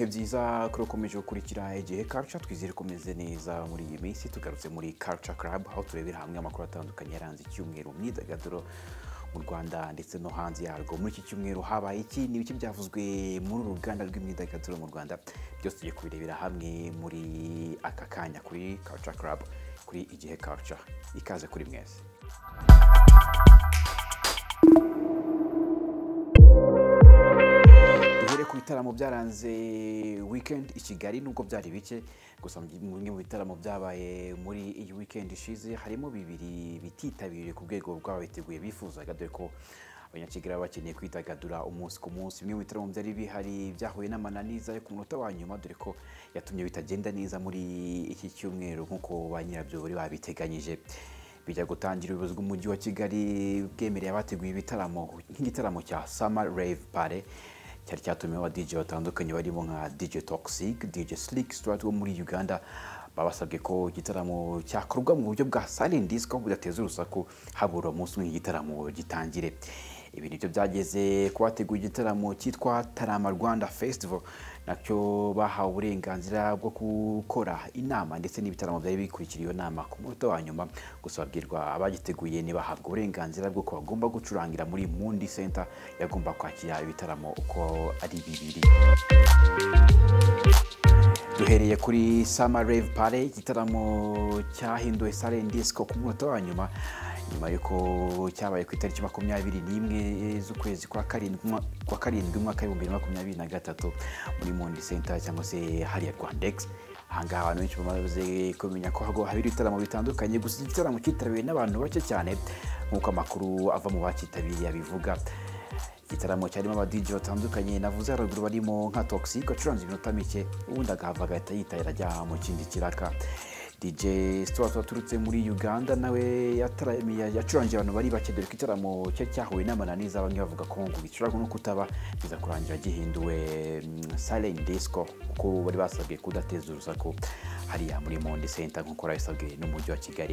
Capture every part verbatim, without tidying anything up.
byiza kuri ukomeje gukurikira igihe culture twizere komeze neza muri iyi minsi tugarutse muri Culture Club aho turebera hamwe amakuru atandukanye yaranze icyumweru myidagaduro mu Rwanda ndetse no hanze yarwo. Muri iki cyumweru habaye iki n'ibiki byavuzwe muri uruganda rw'imyidagaduro mu Rwanda, byose tugiye kubirebera hamwe muri aka kanya kuri Culture Club kuri igihe culture. Ikaze kuri mwese. Ku bitaramo byaranze weekend i Kigali nubwo byari bike, gusa bimwe mu bitaramo byabaye muri iyi weekend ishize harimo bibiri bititabiriye ku rwego rw'ababiteguye bifuzaga, dore ko abanyakigali bakeneye kwitagadura umunsi ku munsi. Bimwe mu bitaramo byari bihari byahuye n'amananiza yo ku munota wa nyuma, dore ko yatumye bitagenda neza muri iki cyumweru nk'uko ba nyirabyo bari babiteganyije. Bijya gutangira ubuyobozi bw'umujyi wa Kigali bwemereye abateguye ibitaramo nk'igitaramo cya Summer Rave Party cyari cyatumiwe aba D J batandukanye barimo nka D J Toxic, D J Slick Strat wo muri Uganda. Babasabwe ko igitaramo cyakorwa mu buryo bwa silent disco budateza urusaku habura umunsi umwe igitaramo gitangire. Ibi nibyo byageze ku bateguye igitaramo cyitwa Tarama Rwanda Festival, nacyo bahawe uburenganzira bwo gukora inama ndetse n'ibitaramo byari bikurikira iyo nama ku munota wa nyuma. Gusa babwirwa abagiteguye ntibahabwa uburenganzira bwo ko bagomba gucurangira muri Mundi Center yagomba kwakira ibitaramo uko ari bibiri. Duhereye kuri Summer Rave Party, igitaramo cyahinduwe silent disco ku munota wa nyuma nyuma yuko cyabaye ku itariki makumyabiri n'imwe z'ukwezi kwa karindwi kwa karindwi umwaka w'ibihumbi bibiri na makumyabiri na gatatu muri Mundi Center cyangwa se hariya Rwandex. Ahangaha abantu benshi bamaze kumenya ko hago habiri ibitaramo bitandukanye, gusa igitaramo cyitabiriwe n'abantu bake cyane nk'uko amakuru ava mu bakitabiriye abivuga. Igitaramo cyarimo aba D J batandukanye navuze haruguru barimo nka Toxic acuranze iminota mike, ubundi agahava agahita yitahira ajya mu kindi kiraka. D J Stuart waturutse muri Uganda nawe yataramiye yacurangiye abantu bari bake, dore ko igitaramo cye cyahuye n'amananiza. Bamwe bavuga ko ngo gicurangwa no kutaba biza kurangira gihinduwe silent disco kuko bari basabwe kudateza urusaku hariya muri Mundi Center nk'uko babisabwe n'umujyi wa Kigali.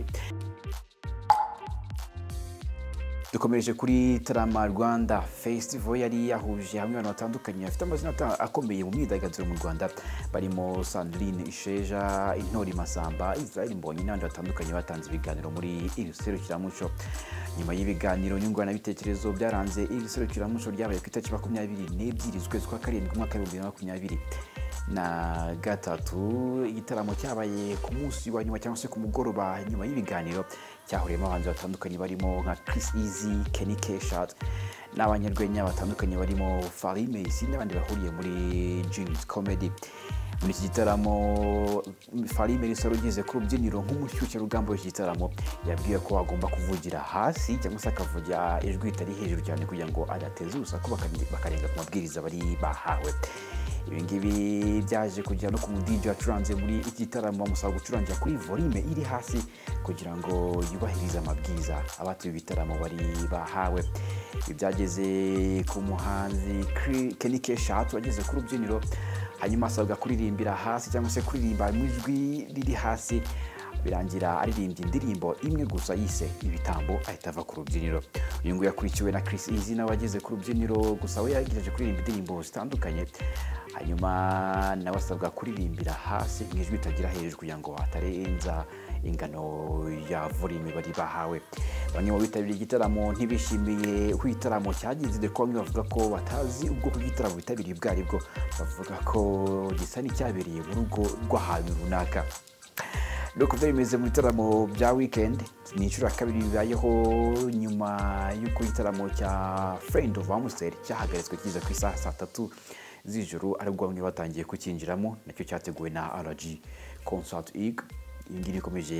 Dukomeje kuri Tarama Rwanda Festival yari yahuje hamwe abantu batandukanye bafite amazina akomeye mu myidagaduro mu Rwanda, barimo Sandrine Isheja, Intore Masamba, Israel Mbonyi n'abandi batandukanye batanze ibiganiro muri iri serukiramuco. Nyuma y'ibiganiro nyunguranabitekerezo byaranze iri serukiramuco ryabaye ku itariki makumyabiri n'ebyiri z'ukwezi kwa karindwi umwaka w'ibihumbi bibiri na makumyabiri na gatatu. Igitaramo cyabaye ku munsi wa nyuma cyangwa se ku mugoroba nyuma y'ibiganiro cyahuriyemo abahanzi batandukanye barimo nka Chris Easy, Kenny Keshat n'abanyarwenya batandukanye barimo Fally Messi n'abandi bahuriye muri Jeans Comedy. Muri iki gitaramo Fally Messi yarugeze ku rubyiniro nk'umushyushya rugamba w'iki gitaramo, yabwiye ko agomba kuvugira hasi cyangwa se akavugira ijwi ritari hejuru cyane kugira ngo adateza urusaku bakarenga ku mabwiriza bari bahawe. Ibi ngibi byaje kujya no ku D J wacuranze muri iki gitaramo bamusaba gucurangira kuri volume iri hasi kugira ngo yubahirize amabwiriza abatuye ibitaramo bari bahawe. Ibi byageze ku muhanzi Kenny Keshat wageze ku rubyiniro, hanyuma asabwa kuririmbira hasi cyangwa se kuririmba mu ijwi riri hasi, birangira aririmbye indirimbo imwe gusa yise Ibitambo ahita ava ku rubyiniro. Uyu nguyu yakurikiwe na Chris Easy nawe wageze ku rubyiniro, gusa we yagerageje kuririmba indirimbo zitandukanye, hanyuma nawe asabwa kuririmbira hasi mu ijwi ritagira hejuru kugira ngo atarenza ingano ya volume bari bahawe. Bamwe mu bitabiriye igitaramo ntibishimiye uko igitaramo cyagize, dore ko bamwe bavuga ko batazi ubwoko bw'igitaramo bitabiriye ubwo ari bwo, bavuga ko gisa n'icyabereye mu rugo rw'ahantu runaka. Nuko byari bimeze mu bitaramo bya weekend. Ni inshuro ya kabiri bibayeho nyuma y'uko igitaramo cya Friend of Amstel cyahagaritswe kiza ku isaha saa tatu z'ijoro, aribwo bamwe batangiye kukinjiramo, nacyo cyateguwe na R G Concert Ig. Iyi ngiyi ikomeje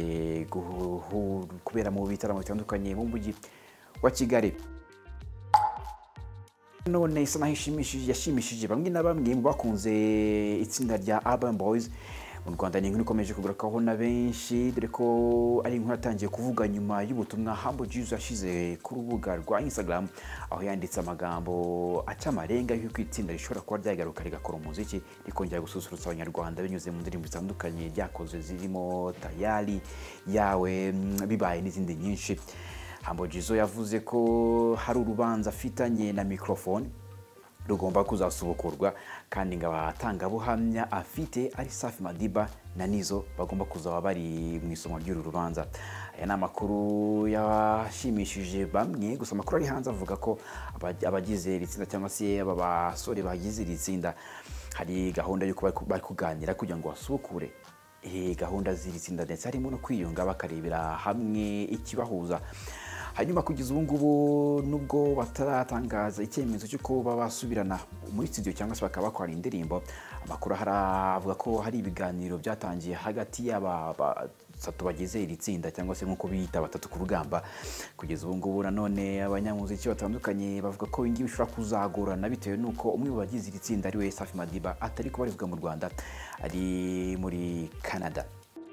kubera mu bitaramo bitandukanye mu mujyi wa Kigali. None isa naho yashimishije bamwe na bamwe mu bakunze itsinda rya Urban Boys mu Rwanda. Ni inkuru ikomeje kugarukaho na benshi, dore ko ari inkuru yatangiye kuvuga nyuma y'ubutumwa Humble Jizzo yashize ku rubuga rwa Instagram, aho yanditse amagambo aca amarenga y'uko itsinda rishobora kuba ryagaruka rigakora umuziki rikongera gususurutsa abanyarwanda binyuze mu ndirimbo zitandukanye ryakoze zirimo Tayari, Yawe, Bibaye n'izindi nyinshi. Humble Jizzo yavuze ko hari urubanza afitanye na microphone rugomba kuzasubukurwa kandi ngo abatangabuhamya afite ari Safi Madiba na Nizo bagomba kuzaba bari mu isomo ry'uru rubanza. Aya ni amakuru yashimishije bamwe, gusa amakuru ari hanze avuga ko abagize iri tsinda cyangwa se aba basore bagize iri tsinda hari gahunda y'uko bari kuganira kugira ngo basubukure gahunda z'iri tsinda ndetse harimo no kwiyunga bakarebera hamwe ikibahuza. Hanyuma kugeza ubu ngubu nubwo bataratangaza icyemezo cy'uko babasubirana muri studio cyangwa se bakaba bakora indirimbo, amakuru haravuga ko hari ibiganiro byatangiye hagati y'aba batatu bagize iri tsinda cyangwa se nk'uko bita batatu ku rugamba. Kugeza ubu ngubu nanone abanyamuziki batandukanye bavuga ko ingibi bishobora kuzagorana bitewe n'uko umwe mu bagize iri tsinda ari we Safi Madiba atari kubarizwa mu Rwanda, ari muri Canada.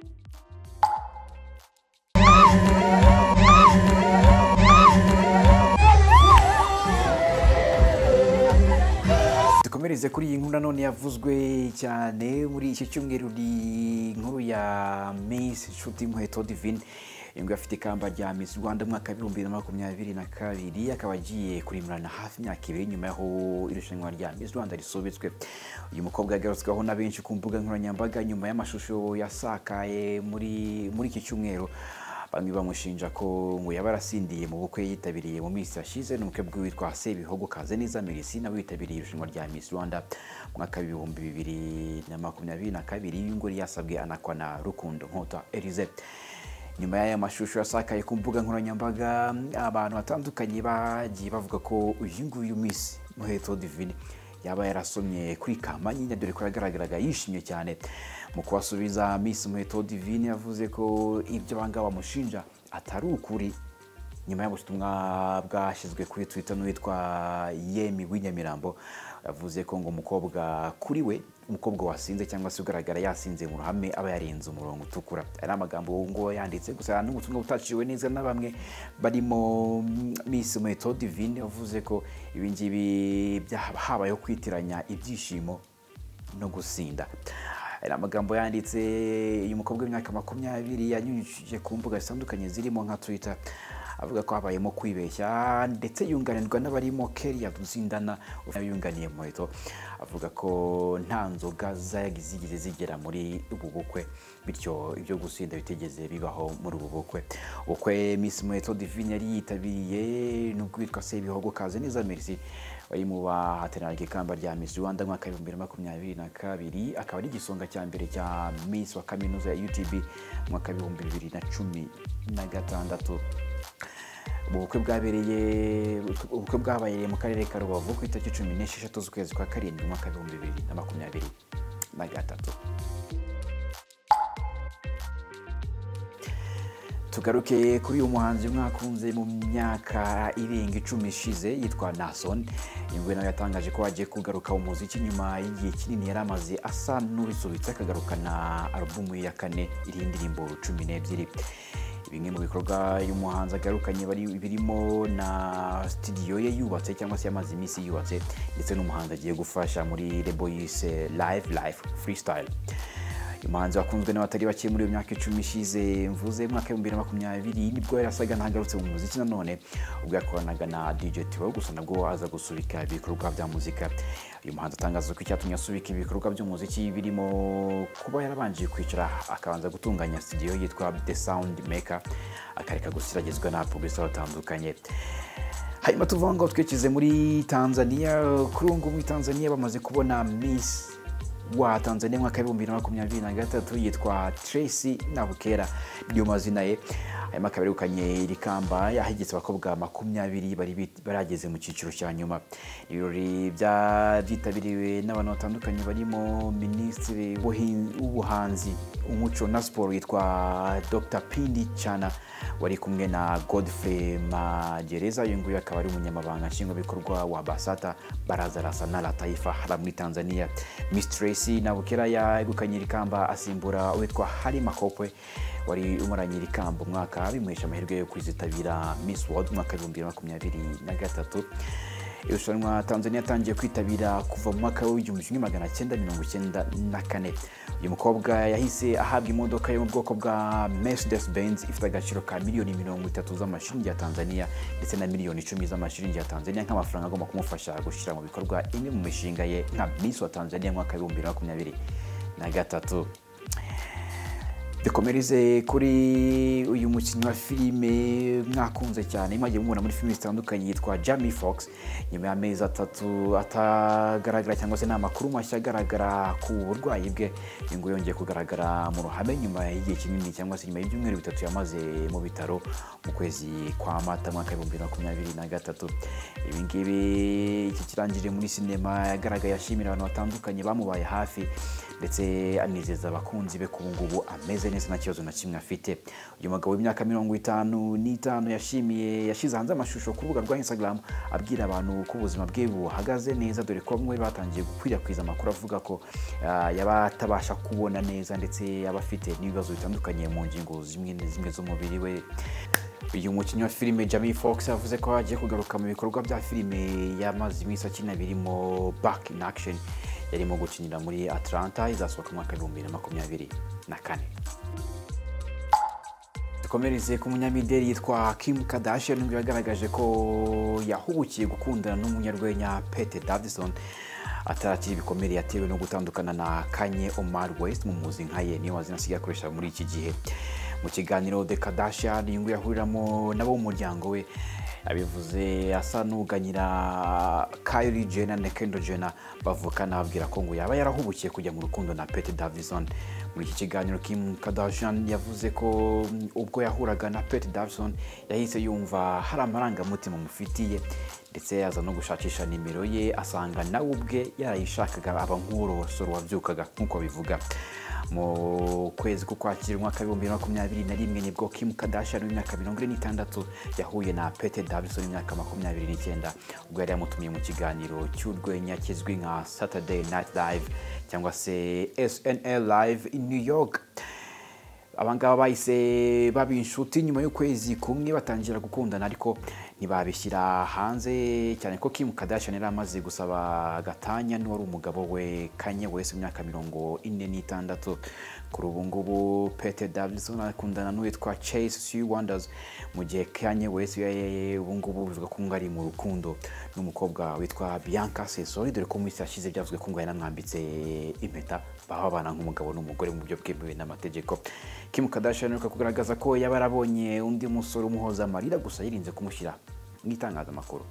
Dukomereze kuri iyi nkuru nanone yavuzwe cyane muri iki cyumweru, ni inkuru ya Miss Nshuti Muheto Divine. Ingwe afite ikamba rya Miss Rwanda mwaka w'ibihumbi bibiri na makumyabiri na kabiri, akaba agiye kurimurana hafi imyaka ibiri nyuma yaho irushanwa rya Miss Rwanda risobetswe. Uyu mukobwa yagarutsweho na benshi ku mbuga nkoranyambaga nyuma y'amashusho yasakaye muri muri iki cyumweru. Bamwe bamushinja ko ngo yabarasindiye mu bukwe yitabiriye mu minsi yashize n'umukwe bw'uwitwa Sebihogo Kazeneza Melissa nawe witabiriye irushanwa rya Miss Rwanda mwaka w'ibihumbi bibiri na makumyabiri na kabiri, ngo yasabwe anakwa na Rukundo Nkota Elize. Nyuma y'aya mashusho yasakaye ku mbuga nkoranyambaga, abantu batandukanye bagiye bavuga ko uyu nguyu Miss Muheto Divine yaba yarasomye kuri kampani, dore ko yagaragaraga yishimye cyane. Mu kubasubiza, Miss Muheto Divine yavuze ko ibyo banga bamushinja atari ukuri. Nyuma y'ubutumwa bwashyizwe kuri Twitter n'uwitwa Yemi Winyamirambo, yavuze ko ngo umukobwa kuri we, umukobwa wasinze cyangwa se ugaragara yasinze mu ruhame aba yarenze umurongo utukura. Ari amagambo ngo yanditse, gusa n'ubutumwa butaciwe neza na bamwe barimo Miss Muheto Divine, yavuze ko ibi ngibi habayeho kwitiranya ibyishimo no gusinda. Ari amagambo yanditse uyu mukobwa w'imyaka makumyabiri yanyujije ku mbuga zitandukanye zirimo nka Twitter, avuga ko habayemo kwibeshya ndetse yunganirwa n'abarimo Kelly Yaduzindana yunganiye Muheto, avuga ko nta nzoga zigeze zigera muri ubu bukwe, bityo ibyo gusinda bitegeze bibaho muri ubu bukwe. Ubukwe Miss Muheto Divine yari yitabiriye n'ubwitwa Sebihogo Kazeneza Melissa bari mu bahataniraga ikamba rya Miss Rwanda mwaka w'ibihumbi bibiri na makumyabiri na kabiri, akaba ari igisonga cya mbere cya Miss wa kaminuza ya U T B mwaka w'ibihumbi bibiri na cumi na gatandatu. Ubukwe bwabereye ubukwe bwabaye mu karere ka Rubavu ku itariki cumi n'esheshatu z'ukwezi kwa karindwi mwaka w'ibihumbi bibiri na makumyabiri na gatatu. Tugaruke kuri uyu muhanzi mwakunze mu myaka irenga icumi ishize yitwa Nason. Ingwe nawe yatangaje ko agiye kugaruka mu muziki nyuma y'igihe kinini yari amaze asa n'urisubitse, akagarukana alubumu ya kane iriho indirimbo cumi n'ebyiri. Bimwe mu bikorwa uyu muhanzi agarukanye bari birimo na studio ye yubatse cyangwa se yamaze iminsi yubatse, ndetse n'umuhanzi agiye gufasha muri label yise Live Life Freestyle. Umuhanzi wakunzwe n'abatari bake muri iyo myaka icumi ishize, mvuze mwaka w'ibihumbi bibiri na makumyabiri, nibwo yarasaga ntagarutse mu muziki nanone ubwo yakoranaga na D J Theo, gusa nabwo aza gusubika ibikorwa bya muzika. Uyu muhanzi atangaza ko icyatumye asubika ibikorwa by'umuziki birimo kuba yarabanje kwicara akabanza gutunganya studio yitwa The Sound Maker, akareka gusiragizwa na producer batandukanye. Hanyuma tuvuga ngo twekize muri Tanzania. Kuri ubu muri Tanzania bamaze kubona Miss wa Tanzania mwaka w'ibihumbi bibiri na makumyabiri na gatatu yitwa Tracy Nabukera, niyo mazina ye. Hanyuma akaba yegukanye iri kamba yahigitse abakobwa makumyabiri bari barageze mu cyiciro cya nyuma. Ibirori byitabiriwe n'abantu batandukanye barimo Minisitiri w'Ubuhanzi, Umuco na Siporo yitwa Doctor Pindi Chana, wari kumwe na Godfrey Magereza. Uyu nguyu akaba ari umunyamabanga nshingwabikorwa wa Basata Baraza la Sanaa la Taifa hara muri Tanzania. Miss Tracy Nabukera yegukanye iri kamba asimbura uwitwa Halima Kopwe wari umuranye iri kamba umwaka bimuhesha amahirwe yo kwizitabira Miss World mwaka w'ibihumbi bibiri na makumyabiri na gatatu. irushanwa Tanzania yatangiye kwitabira kuva mu mwaka w'igihumbi kimwe magana cyenda mirongo icyenda na kane. Uyu mukobwa yahise ahabwa imodoka yo mu bwoko bwa Mercedes Benz ifite agaciro ka miliyoni mirongo itatu z'amashiringi ya Tanzania ndetse na miliyoni icumi z'amashiringi ya Tanzania nk'amafaranga agomba kumufasha gushyira mu bikorwa imwe mu mishinga ye nka Miss wa Tanzania mu mwaka w'ibihumbi bibiri na makumyabiri na gatatu. Dukomereze kuri uyu mukinnyi wa filime mwakunze cyane mwagiye mubona muri filime zitandukanye yitwa Jamie Foxx. Nyuma y'amezi atatu atagaragara cyangwa se nta makuru mashya agaragara ku burwayi bwe, ngo yongeye kugaragara mu ruhame nyuma y'igihe kinini cyangwa se nyuma y'ibyumweru bitatu yamaze mu bitaro mu kwezi kwa Mata mwaka w'ibihumbi bibiri na makumyabiri na gatatu. Ibi ngibi iki kirangije muri sinema yagaragaye ashimira abantu batandukanye bamubaye hafi ndetse anizeza abakunzi be ku ngubu ameze neza nta kibazo na kimwe afite. Uyu mugabo w'imyaka mirongo itanu n'itanu yashimiye yashize hanze amashusho ku rubuga rwa Instagram abwira abantu ko ubuzima bwe buhagaze neza, dore ko bamwe batangiye gukwirakwiza amakuru avuga ko uh, yaba atabasha kubona neza ndetse yaba afite n'ibibazo bitandukanye mu ngingo zimwe na zimwe z'umubiri we. Uyu mukinnyi wa filime Jamie Foxx yavuze ko agiye kugaruka mu bikorwa bya filime yamaze iminsi akina birimo Back in Action yarimo gukinira muri Atlanta izasohoka mu mwaka w'ibihumbi bibiri na makumyabiri na kane. Dukomereze ku munyamideli yitwa Kim Kardashian ngo yagaragaje ko yahubukiye gukundana n'umunyarwenya Pete Davidson atarakira ibikomere yatewe no gutandukana na Kanye Omar West mu muzi nka ye niyo wazina asigaye akoresha muri iki gihe. Mu kiganiro The Kardashian ngo yahuriramo nabo mu muryango we abivuze asa n'uganyira Kylie Jenner na Kendall Jenner bavukana ababwira ko ngo yaba yarahubukiye kujya mu rukundo na Pete Davidson. Muri iki kiganiro Kim Kardashian yavuze ko ubwo yahuraga na Pete Davidson yahise yumva hari amarangamutima mufitiye ndetse yaza no gushakisha nimero ye asanga nawe ubwe yarayishakaga aba nk'urosoro wabyukaga nk'uko bivuga. Mu kwezi kukwakira umwaka w'ibihumbi bibiri na makumyabiri na rimwe nibwo Kim Kardashian w'imyaka mirongo ine n'itandatu yahuye na Pete Davidson w'imyaka makumyabiri n'icyenda ubwo yari yamutumiye mu kiganiro cy'urwenya kizwi nka Saturday Night Live cyangwa se S N L Live in New York. Abangaba bahise baba inshuti nyuma y'ukwezi kumwe batangira gukundana ariko ntibabishyira hanze cyane ko Kim Kardashian yari amaze gusaba gatanya n'uwari umugabo we Kanye West w'imyaka mirongo ine n'itandatu. Kuri ubu ngubu Pete Davidson akundana n'uwitwa Chase Sue Wonders mu gihe Kanye West ubu ngubu bivuga ko ngo ari mu rukundo n'umukobwa witwa Bianca Cesori, dore ko mu isi yashize byavuzwe ko ngo yanamwambitse impeta babana nk'umugabo n'umugore mu buryo bwemewe n'amategeko. Kim Kardashian aheruka kugaragaza ko yaba yarabonye undi musore umuhoza amarira gusa yirinze kumushyira mu itangazamakuru.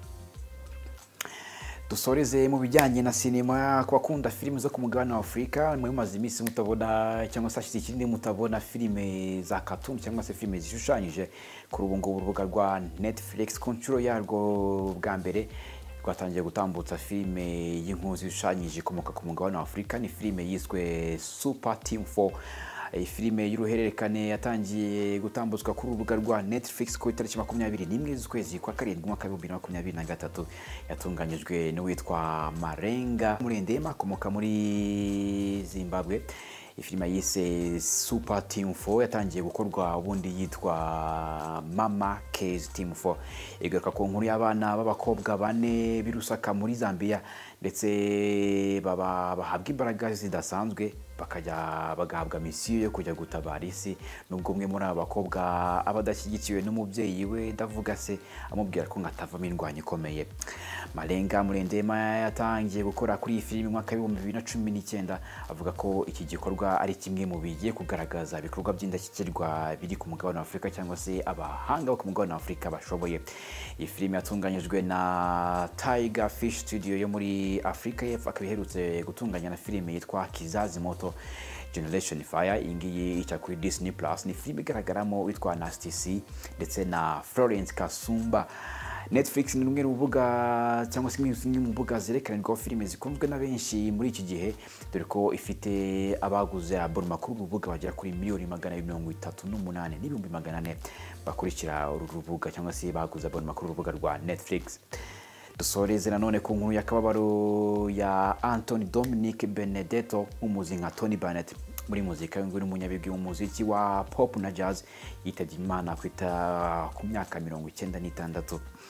Dusoreze mu bijyanye na sinema ku bakunda filime zo ku mugabane wa Afurika, mwe mumaze iminsi mutabona cyangwa se hashize ikindi mutabona filime za cartoon cyangwa se filime zishushanyije. Kuri ubu ngubu urubuga rwa Netflix ku nshuro yarwo bwa mbere rwatangiye gutambutsa filime y'inkuru zishushanyije ikomoka ku mugabane wa Afurika. Ni filime yiswe Super Team four. Iyi filime y'uruhererekane yatangiye gutambutswa kuri urubuga rwa Netflix ku itariki makumyabiri n'imwe z'ukwezi kwa karindwi umwaka w'ibihumbi bibiri na makumyabiri na gatatu. Yatunganyijwe n'uwitwa Malenga Murendema akomoka muri Zimbabwe. Ifilima yise Super Team four yatangiye gukorwa ubundi yitwa Mama Case Team four. Igaruka ku nkuru y'abana b'abakobwa bane birusaka muri Zambia ndetse baba bahabwa imbaraga zidasanzwe bakajya bagahabwa misiyo yo kujya gutabara isi. Nubwo umwe muri aba bakobwa abadashyigikiwe n'umubyeyi we ndavuga se amubwira ko ngatavamo indwanya ikomeye. Malenga Murendema yatangiye gukora kuri iyi filime mu mwaka w'ibihumbi bibiri na cumi n'icyenda avuga ko iki gikorwa ari kimwe mu bigiye kugaragaza ibikorwa by'indashyikirwa biri ku mugabane wa Afurika cyangwa se abahanga bo ku mugabane wa Afurika bashoboye. Iyi filime yatunganyijwe na Tiger Fish Studio yo muri Afurika y'Epfo, akaba iherutse gutunganya na filime yitwa Kizazi Moto Generation Fire. Iyi ngiyi ica kuri Disney Plus. Ni filime igaragaramo witwa Nasty C ndetse na Florence Kasumba. Netflix ni rumwe rubuga cyangwa se imwe mu mbuga zerekanirwaho filime zikunzwe na benshi muri iki gihe, dore ko ifite abaguze abonema kuri urubuga bagera kuri miliyoni magana mirongo itatu n'umunani n'ibihumbi magana ane bakurikira uru rubuga cyangwa se baguze abonema kuri urubuga rwa Netflix. Dusoreze nanone ku nkuru y'akababaro ya Anthony Dominic Benedetto umuzi nka Tony Bennett muri muzika y'inguri umunyabigwi w'umuziki wa pop na jazz yitabye Imana kwita ku myaka mirongo icyenda n'itandatu.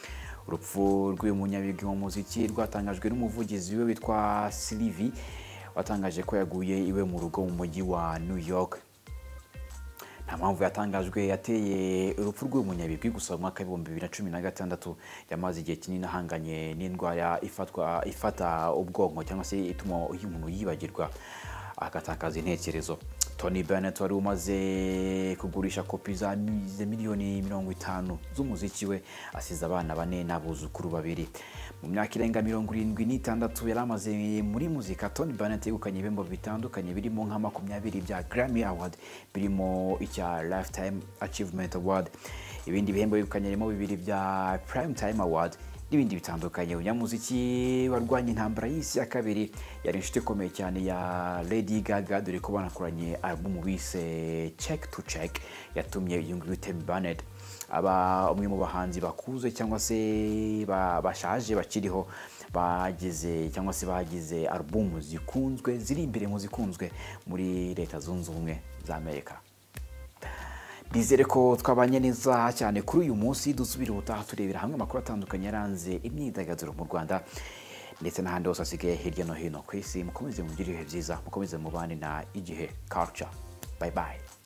urupfu rw'uyu munyabigwi mu muziki rwatangajwe n'umuvugizi we witwa Sylvie watangaje ko yaguye iwe mu rugo mu mujyi wa New York. Nta mpamvu yatangajwe yateye urupfu rw'uyu munyabigwi gusa mu mwaka w'ibihumbi bibiri na cumi na gatandatu yamaze igihe kinini ahanganye n'indwara ifatwa ifata ubwonko cyangwa se ituma umuntu yibagirwa agatakaza intekerezo. Tony Bennett wari umaze kugurisha kopi za miliyoni mirongo itanu z'umuziki we asize abana bane n'abuzukuru babiri. Mu myaka irenga mirongo irindwi n'itandatu yari amaze muri muzika, Tony Bennett yegukanye ibihembo bitandukanye birimo nka makumyabiri bya Grammy Award, birimo icya Lifetime Achievement Award, ibindi bihembo yegukanyemo bibiri bya Primetime Award n'ibindi bitandukanye. Umunyamuziki warwanye intambara y'isi ya kabiri yari inshuti ikomeye cyane ya Lady Gaga, dore ko banakoranye album bise Check to Check yatumye yunguruye Tony Bennett aba umwe mu bahanzi bakuze cyangwa se bashaje bakiriho bagize cyangwa se bagize album zikunzwe ziri imbere mu zikunzwe muri Leta Zunze Ubumwe za Amerika. Bizere ko twabanye neza cyane kuri uyu munsi. Dusubira ubutaha turebera hamwe amakuru atandukanye yaranze imyidagaduro mu Rwanda ndetse n'ahandi hose asigaye hirya no hino ku isi. Mukomeze mugire ibihe byiza, mukomeze mubane na Igihe Culture. Bye bye.